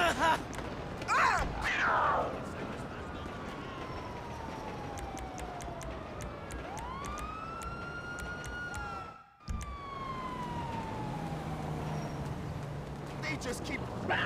They just keep...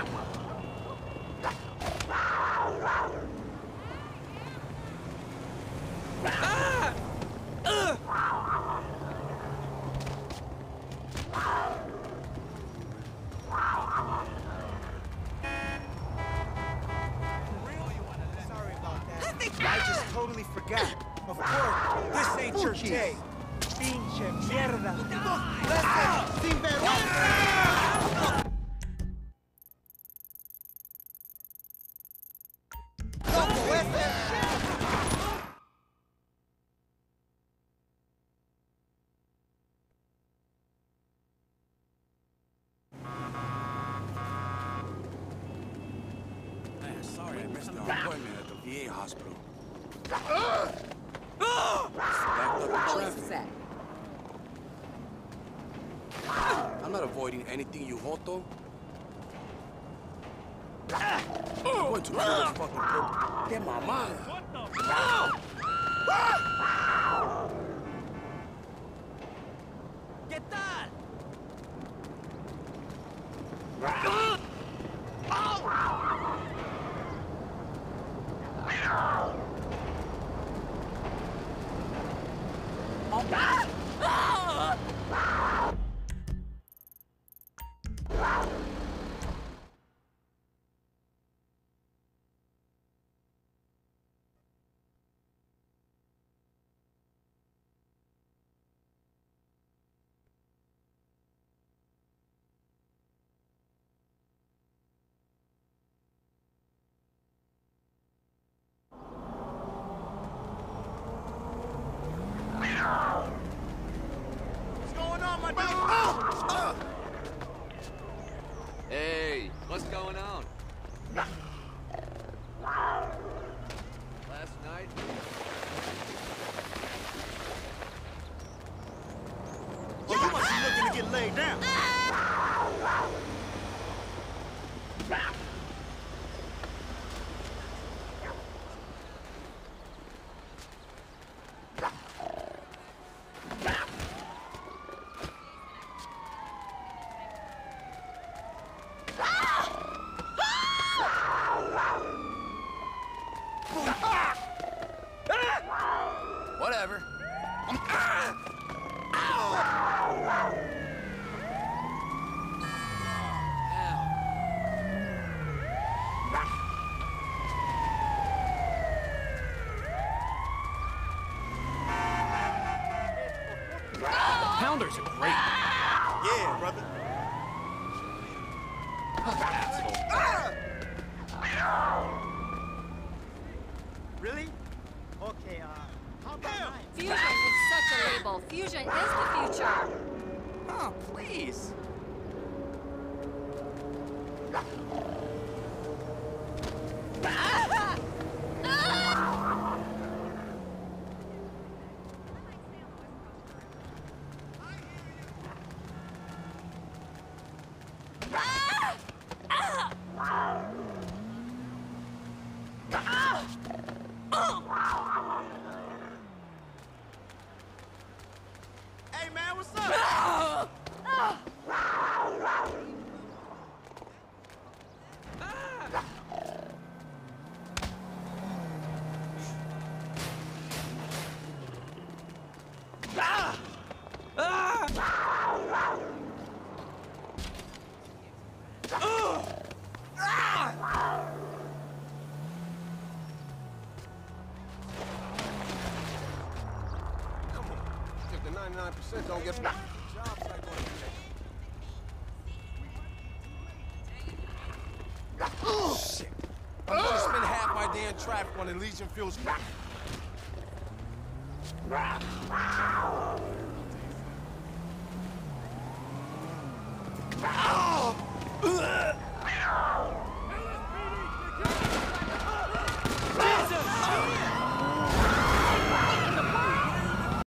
I just totally forgot. Of course, this ain't your day. Pinche mierda. Listen, sin vergüenza. Loco, ese. Sorry, I missed the appointment at the VA hospital. Police is that? I'm not avoiding anything, you hoto. I'm going to kill this fucking purple. Get my mama. What the? Get that! Hey, what's going on? Last night? Well, you must be looking to get laid down. Whatever. Pounders are great. Yeah, brother. Really? Okay, how about mine? Fusion is such a label. Fusion is the future. Oh, please. Hey, man, what's up? Come on. If the 99% don't get jobs like oh, shit. I'm gonna spend half my day in traffic on the Legion Fields. Oh!